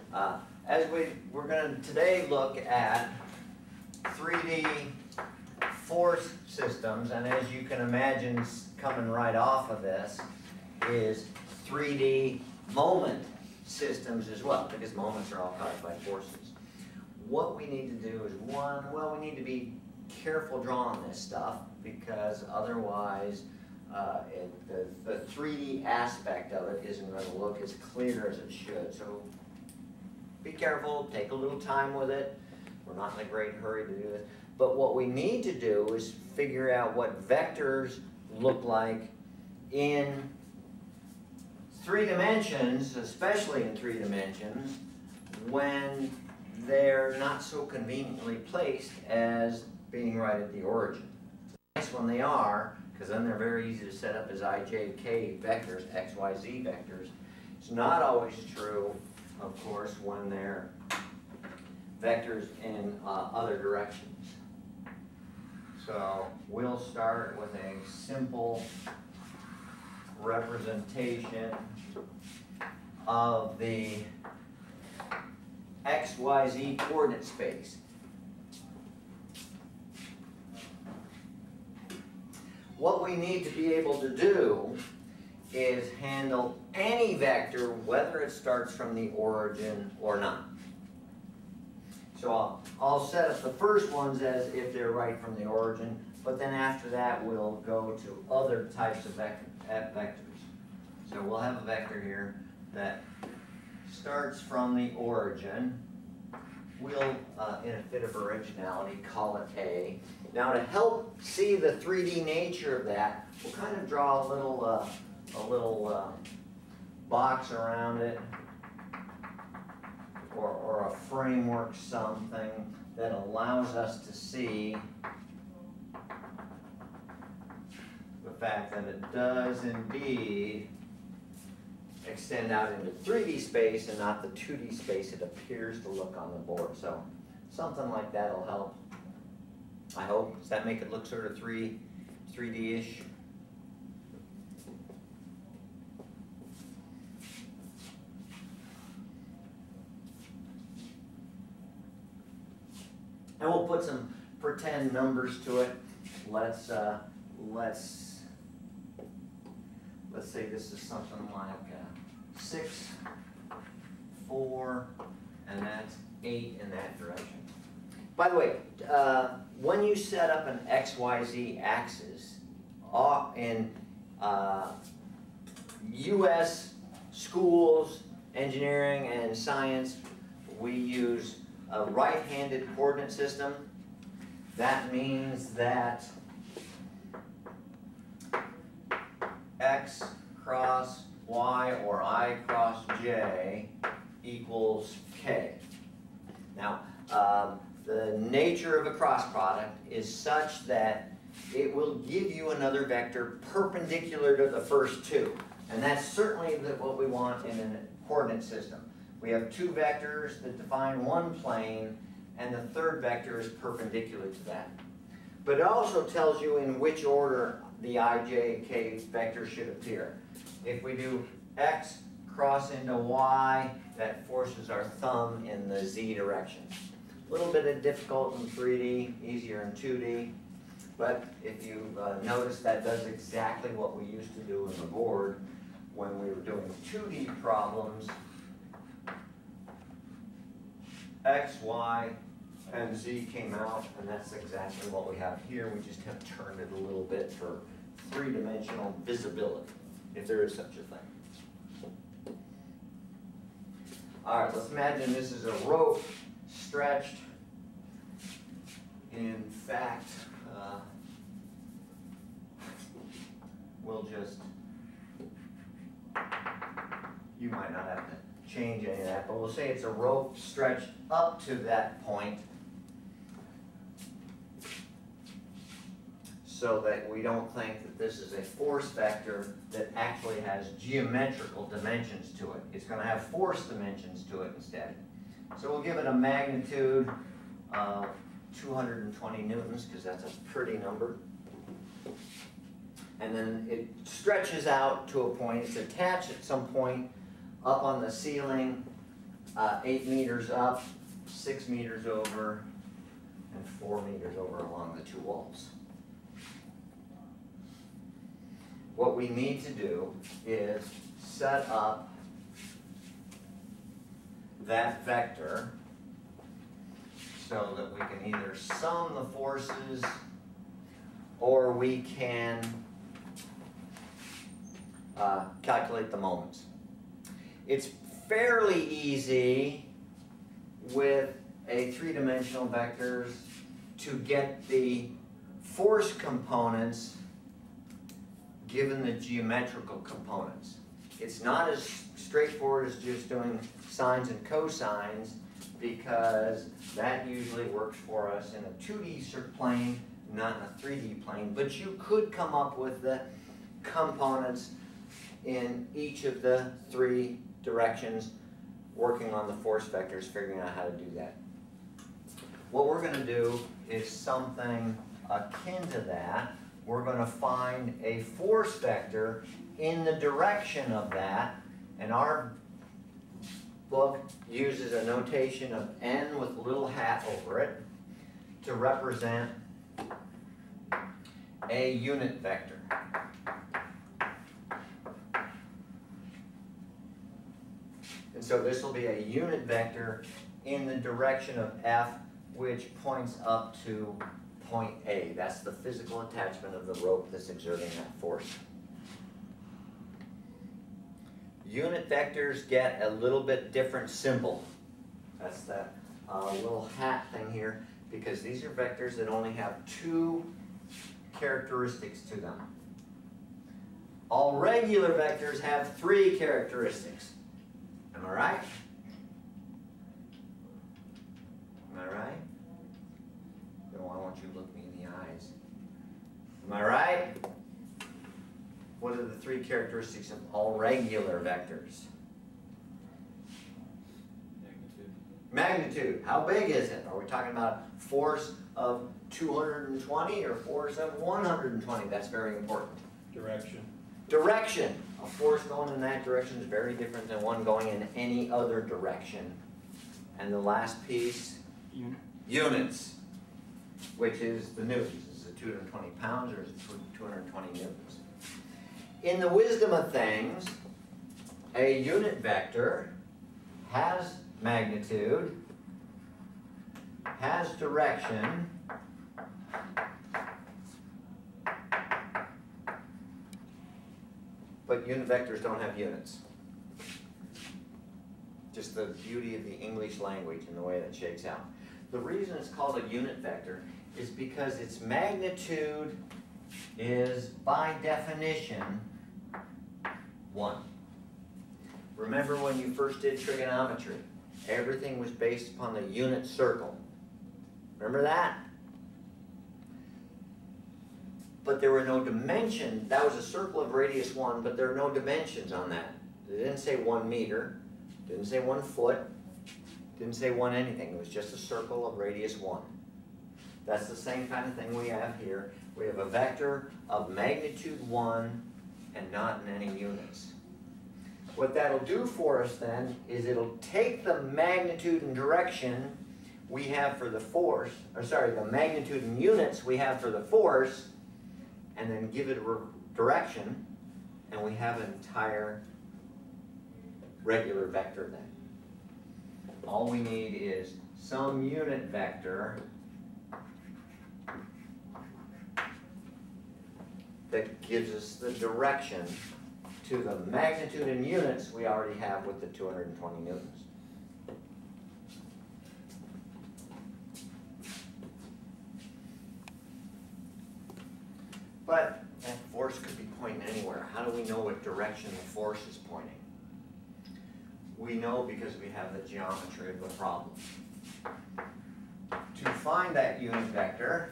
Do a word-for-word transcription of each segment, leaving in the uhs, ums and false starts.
Uh, as we, we're going to today look at three D force systems, and as you can imagine coming right off of this is three D moment systems as well, because moments are all caused by forces. What we need to do is, one, well, we need to be careful drawing this stuff, because otherwise uh, it, the, the three D aspect of it isn't going to look as clear as it should. So be careful, take a little time with it. We're not in a great hurry to do this. But what we need to do is figure out what vectors look like in three dimensions, especially in three dimensions, when they're not so conveniently placed as being right at the origin. It's nice when they are, because then they're very easy to set up as I, J, K vectors, X, Y, Z vectors. It's not always true, of course, when they're vectors in uh, other directions. So we'll start with a simple representation of the X Y Z coordinate space. What we need to be able to do is handle any vector, whether it starts from the origin or not. So I'll, I'll set up the first ones as if they're right from the origin, but then after that we'll go to other types of vector, vectors. So we'll have a vector here that starts from the origin. We'll, uh, in a fit of originality, call it A. Now to help see the three D nature of that, we'll kind of draw a little, uh, a little uh, box around it, or, or a framework, something that allows us to see the fact that it does indeed extend out into three D space and not the two D space it appears to look on the board. So something like that will help, I hope. Does that make it look sort of three, 3D-ish? And we'll put some pretend numbers to it. Let's uh, let's let's say this is something like uh, six, four, and that's eight in that direction. By the way, uh, when you set up an X Y Z axis uh, in uh, U S schools, engineering, and science, we use a right-handed coordinate system. That means that X cross Y or I cross J equals K. Now, um, the nature of a cross product is such that it will give you another vector perpendicular to the first two. And that's certainly the, what we want in a coordinate system. We have two vectors that define one plane, and the third vector is perpendicular to that. But it also tells you in which order the I, J, K vector should appear. If we do X cross into Y, that forces our thumb in the Z direction. A little bit of difficult in three D, easier in two D. But if you uh, notice, that does exactly what we used to do in the board when we were doing two D problems. X, Y, and Z came out, and that's exactly what we have here. We just have turned it a little bit for three-dimensional visibility, if there is such a thing. All right, let's imagine this is a rope stretched. In fact, uh, we'll just, you might not have to change any of that, but we'll say it's a rope stretched up to that point so that we don't think that this is a force vector that actually has geometrical dimensions to it. It's going to have force dimensions to it instead. So we'll give it a magnitude of two hundred twenty newtons, because that's a pretty number. And then it stretches out to a point. It's attached at some point up on the ceiling uh, eight meters up, six meters over, and four meters over along the two walls. What we need to do is set up that vector so that we can either sum the forces or we can uh, calculate the moments. It's fairly easy with a three-dimensional vectors to get the force components given the geometrical components. It's not as straightforward as just doing sines and cosines, because that usually works for us in a two D plane, not in a three D plane. But you could come up with the components in each of the three directions, working on the force vectors, figuring out how to do that. What we're going to do is something akin to that. We're going to find a force vector in the direction of that, and our book uses a notation of n with a little hat over it to represent a unit vector. And so this will be a unit vector in the direction of F, which points up to point A. That's the physical attachment of the rope that's exerting that force. Unit vectors get a little bit different symbol. That's that uh, little hat thing here, because these are vectors that only have two characteristics to them. All regular vectors have three characteristics. Am I right? Am I right? No, I want you to look me in the eyes. Am I right? What are the three characteristics of all regular vectors? Magnitude. Magnitude. How big is it? Are we talking about force of two hundred twenty or force of one hundred twenty? That's very important. Direction. Direction. A force going in that direction is very different than one going in any other direction. And the last piece, Unit. units, which is the newtons. Is it two hundred twenty pounds or is it two hundred twenty newtons? In the wisdom of things, a unit vector has magnitude, has direction, but unit vectors don't have units. Just the beauty of the English language and the way that shakes out. The reason it's called a unit vector is because its magnitude is, by definition, one. Remember when you first did trigonometry, everything was based upon the unit circle. Remember that? But there were no dimensions. That was a circle of radius one, but there are no dimensions on that. It didn't say one meter, didn't say one foot, didn't say one anything. It was just a circle of radius one. That's the same kind of thing we have here. We have a vector of magnitude one and not in any units. What that'll do for us then is it'll take the magnitude and direction we have for the force, or sorry, the magnitude and units we have for the force, and then give it a direction, and we have an entire regular vector then. All we need is some unit vector that gives us the direction to the magnitude in units we already have with the two hundred twenty newtons. But that force could be pointing anywhere. How do we know what direction the force is pointing? We know because we have the geometry of the problem. To find that unit vector,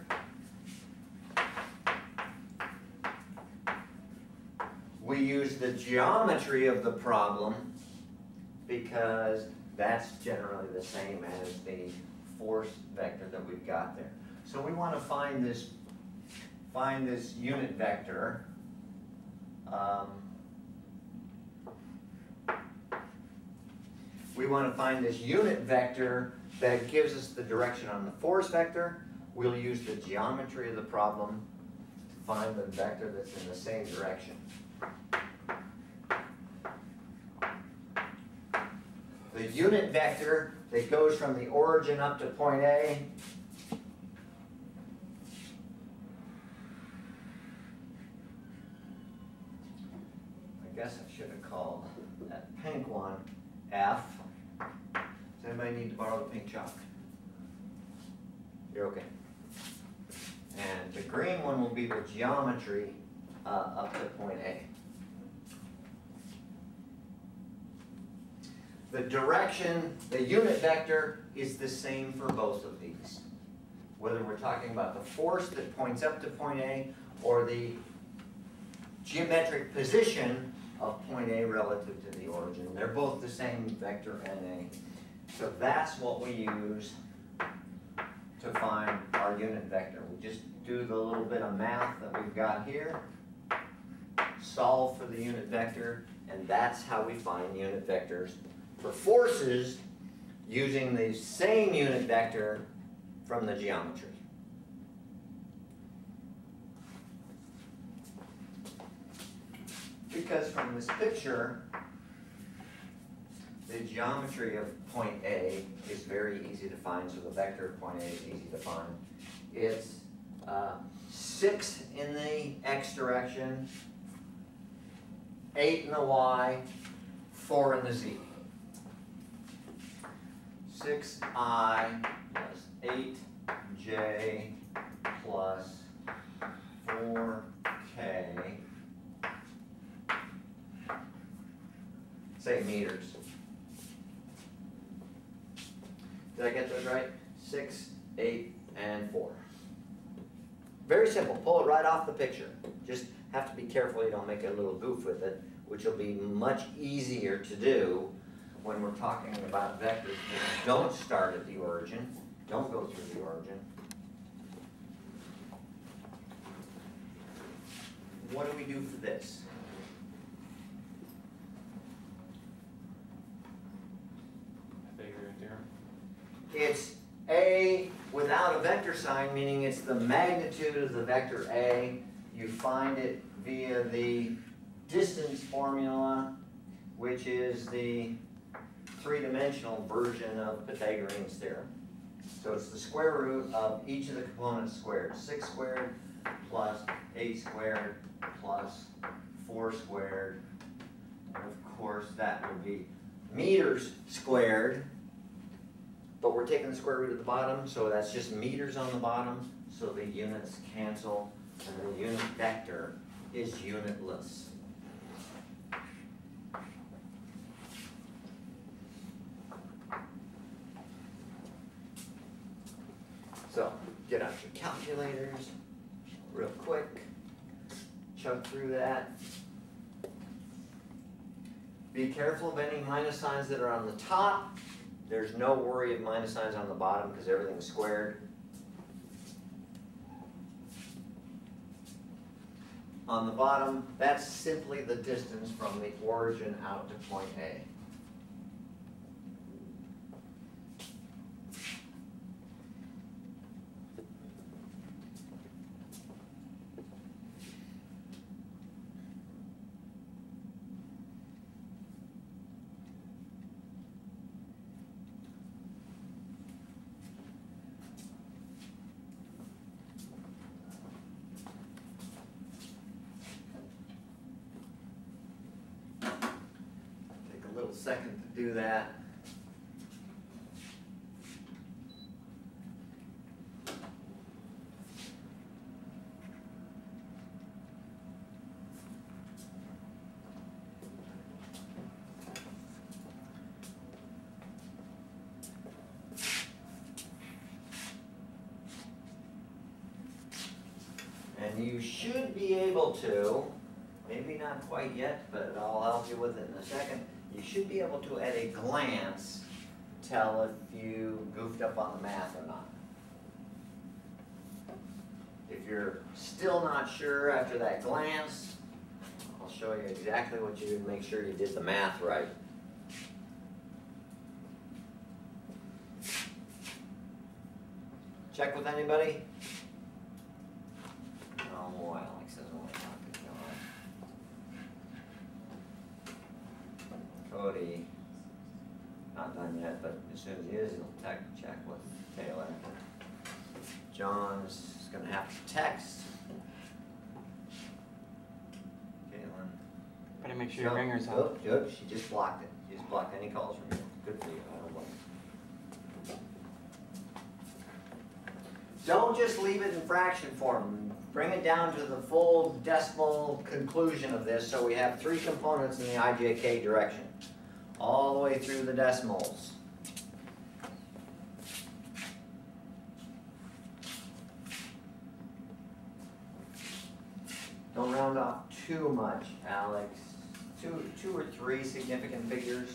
we use the geometry of the problem because that's generally the same as the force vector that we've got there. So we want to find this, find this unit vector. Um, we want to find this unit vector that gives us the direction on the force vector. We'll use the geometry of the problem to find the vector that's in the same direction. The unit vector that goes from the origin up to point A I guess I should have called that pink one F. Does anybody need to borrow the pink chalk? You're okay. And the green one will be the geometry uh, up to point A. The direction, the unit vector is the same for both of these. Whether we're talking about the force that points up to point A or the geometric position of point A relative to the origin. They're both the same vector N A. So that's what we use to find our unit vector. We just do the little bit of math that we've got here, solve for the unit vector, and that's how we find unit vectors for forces using the same unit vector from the geometry. Because from this picture, the geometry of point A is very easy to find, so the vector of point A is easy to find. It's uh, six in the x direction, eight in the y, four in the z. six i plus eight j plus four k, say meters. Did I get those right? Six, eight, and four. Very simple. Pull it right off the picture. Just have to be careful you don't make a little goof with it, which will be much easier to do when we're talking about vectors that don't start at the origin, don't go through the origin. What do we do for this? It's A without a vector sign, meaning it's the magnitude of the vector A. You find it via the distance formula, which is the three-dimensional version of Pythagorean's theorem. So it's the square root of each of the components squared. six squared plus eight squared plus four squared. And of course that would be meters squared. But we're taking the square root at the bottom, so that's just meters on the bottom, so the units cancel, and the unit vector is unitless. So, get out your calculators real quick, chug through that. Be careful of any minus signs that are on the top. There's no worry of minus signs on the bottom because everything's squared. On the bottom, that's simply the distance from the origin out to point A. Second to do that. And you should be able to, maybe not quite yet, but I'll help you with it in a second. You should be able to, at a glance, tell if you goofed up on the math or not. If you're still not sure after that glance, I'll show you exactly what you do to make sure you did the math right. Check with anybody? Oh, Alex doesn't want to talk to John. Cody, not done yet, but as soon as he is, he'll tech, check with Taylor. John's gonna have to text Caitlin. Better make sure your ringer's Oh, out. oh, she just blocked it. She just blocked any calls from you. Good for you, I don't blame you. Don't just leave it in fraction form. Bring it down to the full decimal conclusion of this, so we have three components in the I J K direction, all the way through the decimals. Don't round off too much, Alex. Two, two or three significant figures.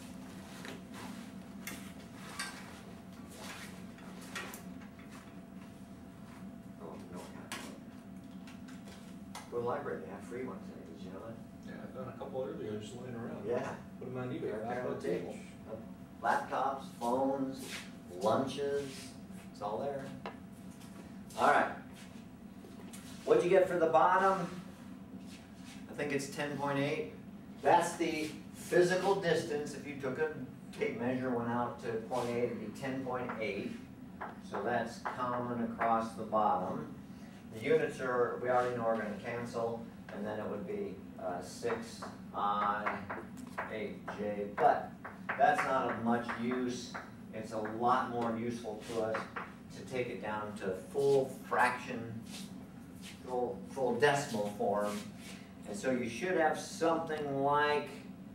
Oh, no. Go to the library, they have free ones there, did you know that? Yeah, I've done a couple earlier, just laying around. Yeah. Put them on eBay, They're right there on on the table. Laptops, phones, lunches, it's all there. All right. What'd you get for the bottom? I think it's ten point eight. That's the physical distance. If you took a tape measure, went out to point eight, it'd be ten point eight. So that's common across the bottom. The units are, we already know are gonna cancel, and then it would be uh, six I, eight J, but that's not of much use. It's a lot more useful to us to take it down to full fraction, full, full decimal form. And so you should have something like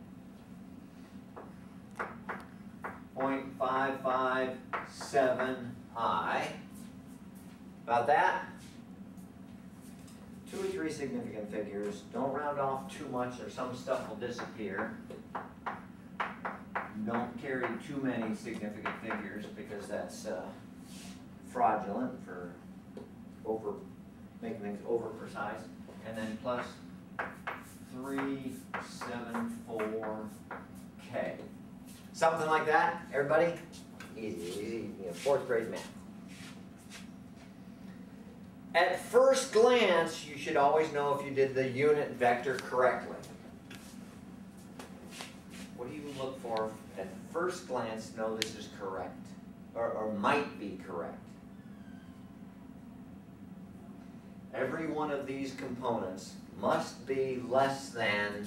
zero point five five seven I. About that? Two or three significant figures. Don't round off too much or some stuff will disappear. Don't carry too many significant figures because that's uh, fraudulent for over making things over precise. And then plus three seven four K. Something like that, everybody? Easy, easy, you know, fourth grade math. At first glance, you should always know if you did the unit vector correctly. What do you look for at first glance to know this is correct, or, or might be correct? Every one of these components must be less than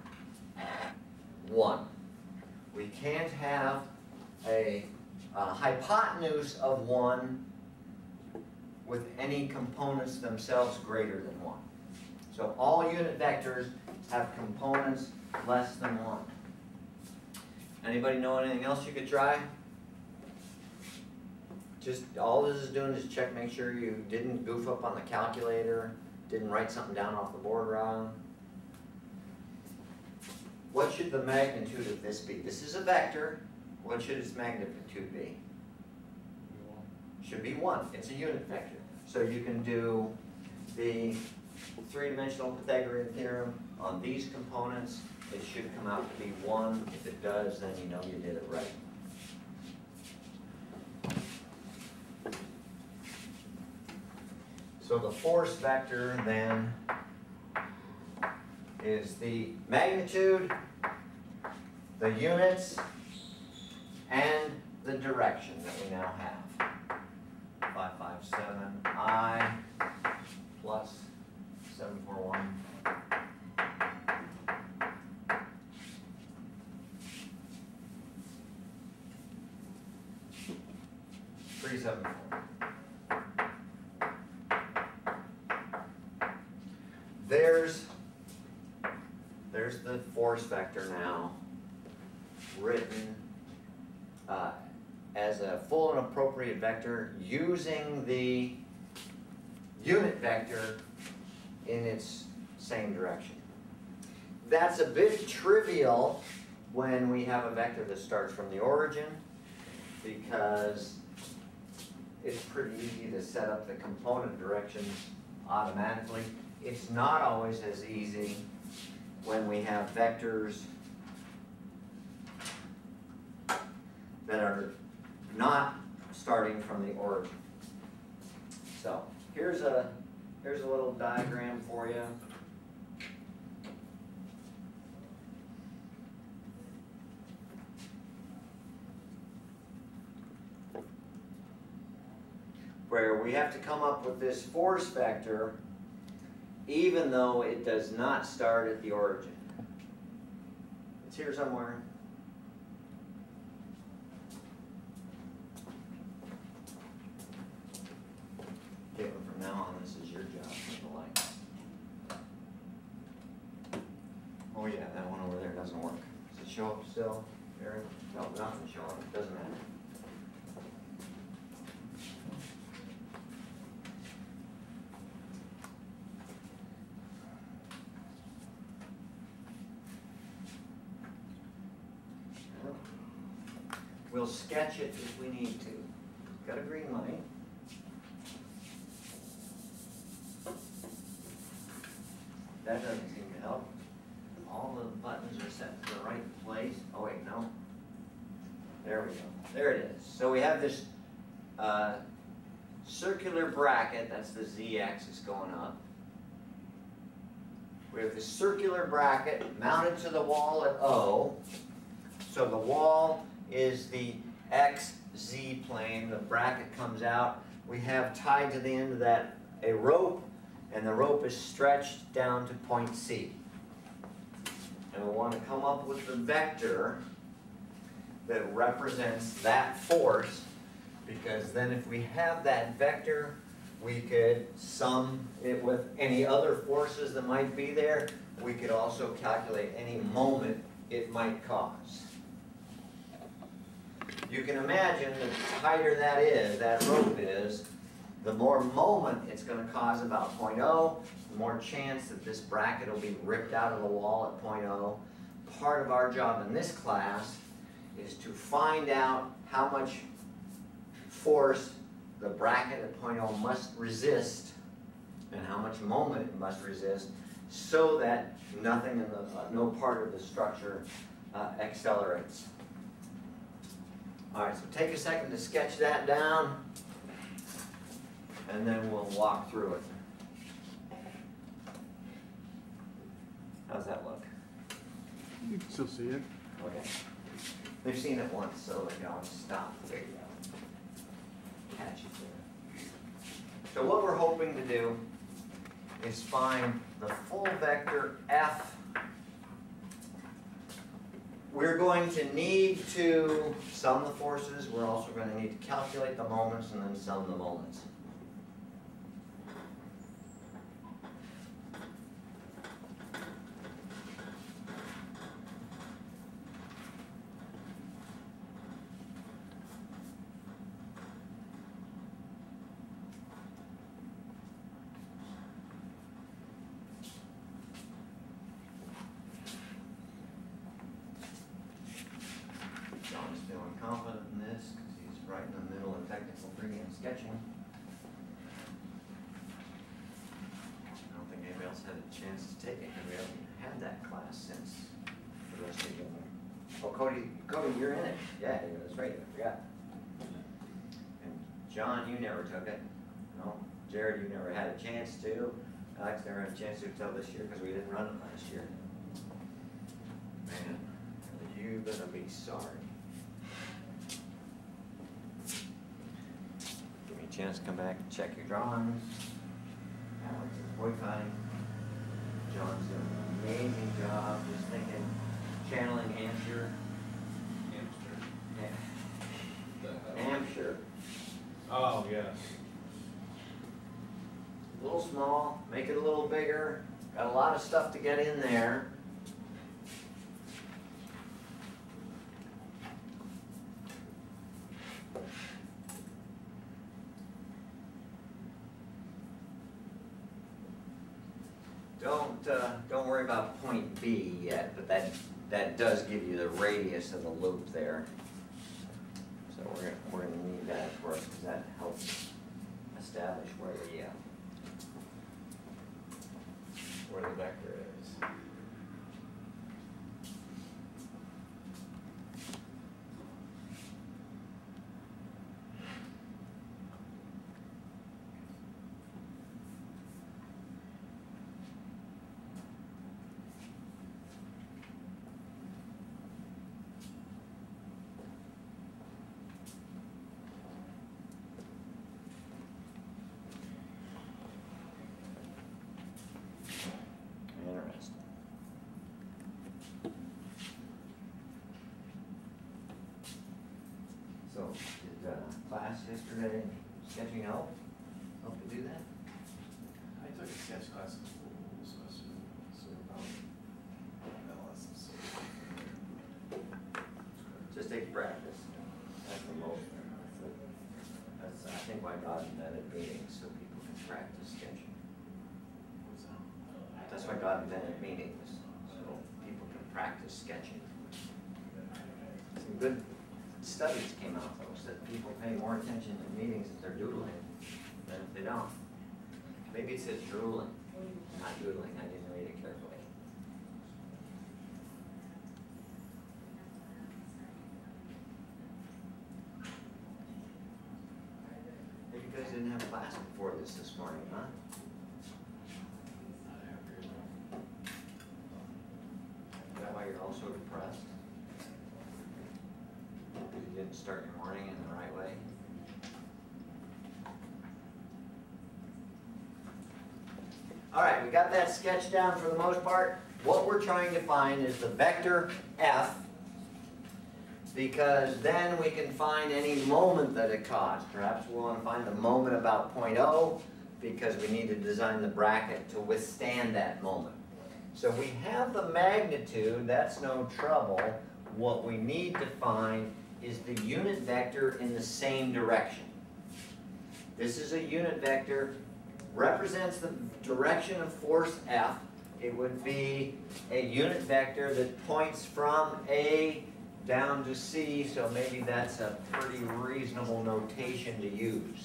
one. We can't have a, a hypotenuse of one with any components themselves greater than one. So all unit vectors have components less than one. Anybody know anything else you could try? Just, all this is doing is check, make sure you didn't goof up on the calculator, didn't write something down off the board wrong. What should the magnitude of this be? This is a vector. What should its magnitude be? Should be one. It's a unit vector. So you can do the three-dimensional Pythagorean theorem on these components. It should come out to be one. If it does, then you know you did it right. So the force vector then is the magnitude, the units, and the direction that we now have. five five seven I plus seven four one. three seven four. There's, there's the force vector now, written uh, as a full and appropriate vector using the unit vector in its same direction. That's a bit trivial when we have a vector that starts from the origin, because it's pretty easy to set up the component directions automatically. It's not always as easy when we have vectors that are not starting from the origin. So here's a, here's a little diagram for you. Where we have to come up with this force vector even though it does not start at the origin. It's here somewhere. Okay, from now on, this is your job with the light. Oh yeah, that one over there doesn't work. Does it show up still, Aaron? No, nothing showing up, doesn't matter. We'll sketch it if we need to. Got a green light. That doesn't seem to help. All the buttons are set to the right place. Oh wait, no. There we go. There it is. So we have this uh, circular bracket, that's the z-axis going up. We have this circular bracket mounted to the wall at O. So the wall is the X Z plane, the bracket comes out. We have tied to the end of that a rope, and the rope is stretched down to point C. And we want to come up with the vector that represents that force, because then if we have that vector, we could sum it with any other forces that might be there. We could also calculate any moment it might cause. You can imagine the tighter that is, that rope is, the more moment it's going to cause about point O, the more chance that this bracket will be ripped out of the wall at point O. Part of our job in this class is to find out how much force the bracket at point O must resist and how much moment it must resist so that nothing in the, uh, no part of the structure uh, accelerates. All right, so take a second to sketch that down, and then we'll walk through it. How's that look? You can still see it. Okay. They've seen it once, so they can always stop. There you go. Catch it there. So what we're hoping to do is find the full vector F. We're going to need to sum the forces. We're also going to need to calculate the moments and then sum the moments. John's feeling confident in this because he's right in the middle of technical reading and sketching. I don't think anybody else had a chance to take it because we haven't had that class since the rest of you. Oh, Cody, Cody, you're in it. Yeah, that's right. I forgot. And John, you never took it. No, Jared, you never had a chance to. Alex never had a chance to until this year because we didn't run it last year. Man, you're gonna be sorry. Give me a chance to come back and check your drawings. Alex is boycotting. John's doing an amazing job just thinking, channeling Hampshire. Hamster. Yeah. Hampshire. Oh, yes. A little small, make it a little bigger. Got a lot of stuff to get in there. Don't uh, don't worry about point B yet, but that that does give you the radius of the loop there. So we're gonna, we're gonna need that for us because that helps establish where the uh, where the vector is. class yesterday, sketching help, help you do that? I took a sketch class in school, so I should, so about analysis. Just take practice. That's the most, that's, I think why God invented meetings, so people can practice sketching. What's that? That's why God invented meetings, so people can practice sketching. Some good studies came out though, said people pay more attention to meetings if they're doodling than if they don't. Maybe it says drooling, not doodling, I didn't read it carefully. Maybe you guys didn't have class before this this morning, huh? Is that why you're all so depressed? Because you didn't start your morning in the right way? All right, we got that sketch down for the most part. What we're trying to find is the vector f, because then we can find any moment that it caused. Perhaps we'll want to find the moment about point oh, because we need to design the bracket to withstand that moment. So we have the magnitude, that's no trouble. What we need to find is the unit vector in the same direction. This is a unit vector, represents the direction of force F. It would be a unit vector that points from A down to C, so maybe that's a pretty reasonable notation to use.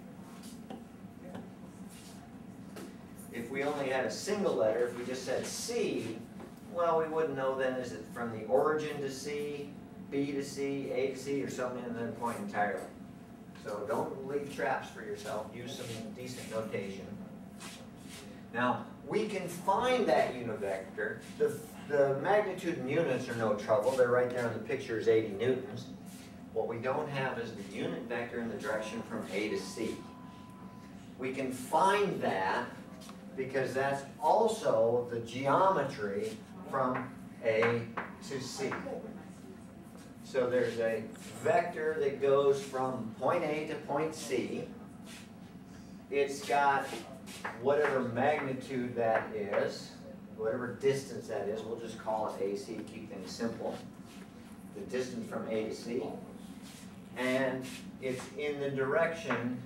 If we only had a single letter, if we just said C, well, we wouldn't know then, is it from the origin to C, B to C, A to C, or something, and then point entirely. So don't leave traps for yourself, use some decent notation. Now, we can find that unit vector. The, the magnitude in units are no trouble, they're right there in the picture as eighty newtons. What we don't have is the unit vector in the direction from A to C. We can find that because that's also the geometry from A to C. So there's a vector that goes from point A to point C. It's got whatever magnitude that is, whatever distance that is, we'll just call it A C to keep things simple. The distance from A to C. And it's in the direction,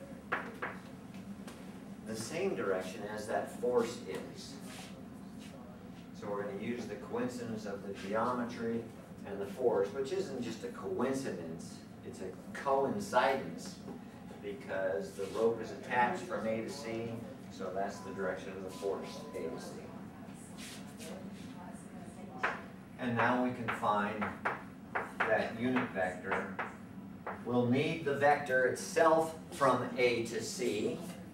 the same direction as that force is. So we're going to use the coincidence of the geometry and the force, which isn't just a coincidence, it's a coincidence, because the rope is attached from A to C, so that's the direction of the force, A to C. And now we can find that unit vector. We'll need the vector itself from A to C.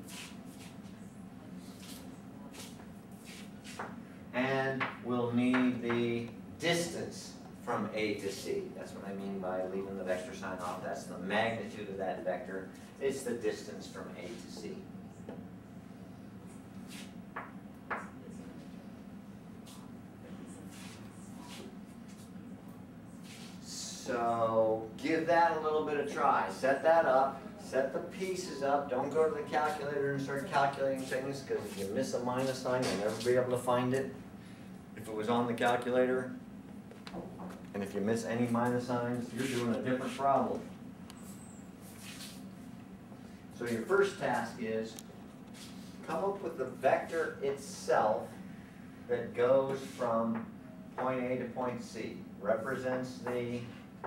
And we'll need the distance from A to C. That's what I mean by leaving the vector sign off. That's the magnitude of that vector. It's the distance from A to C. So give that a little bit of try. Set that up. Set the pieces up. Don't go to the calculator and start calculating things, because if you miss a minus sign, you'll never be able to find it. If it was on the calculator, and if you miss any minus signs, you're doing a different problem. So your first task is come up with the vector itself that goes from point A to point C. Represents the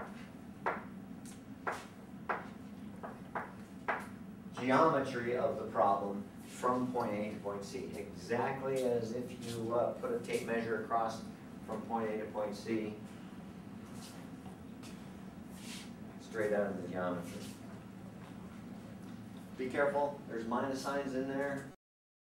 geometry of the problem from point A to point C. Exactly as if you uh, put a tape measure across from point A to point C. Straight out of the geometry. Be careful, there's minus signs in there.